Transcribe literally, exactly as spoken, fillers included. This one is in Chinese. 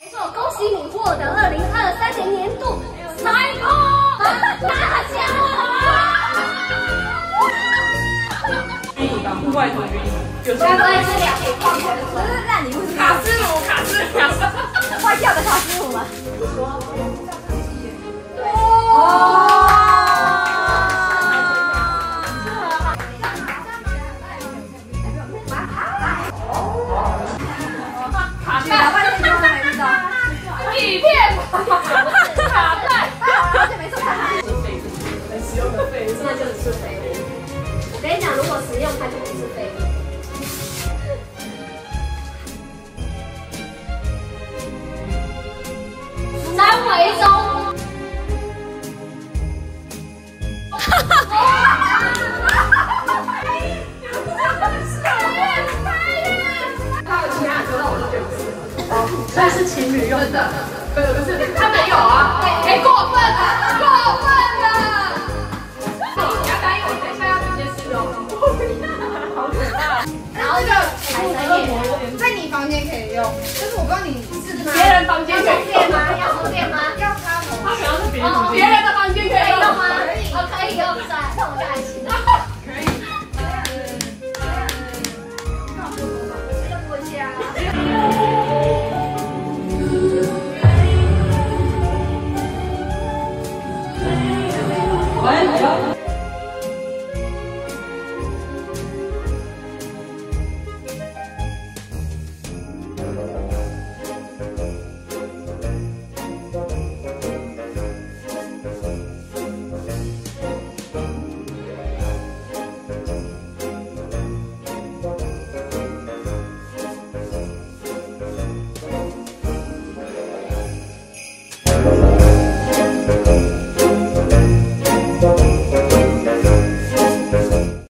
没错，恭喜你获得二零二三年年度财富大奖！ 晕椅吧，户外的晕椅，有该不会是两瓶矿泉水？不是烂礼物，是卡斯鲁，卡斯鲁，卡斯鲁， 坏掉的卡斯鲁吗？ 哦。 底片，卡带，而且没错，它是废物，很实用的废物，那就是废物。我跟你讲，如果实用，它就不是废物。三维中，哈哈哈！ 他有其他车，我就觉得不是。所以是情侣用的，不是不是，他没有啊，哎，过分了，过分了！你要答应我，等一下要直接吃哦。好可怕！ 然后就海参叶， 在你房间可以用，但是我不知道你是吗？ 别人房间可以电吗？要充电吗？ 要插头。 他可能是别人别人的房间可以用吗？可以，哦，可以用，算了，那我们就来吃。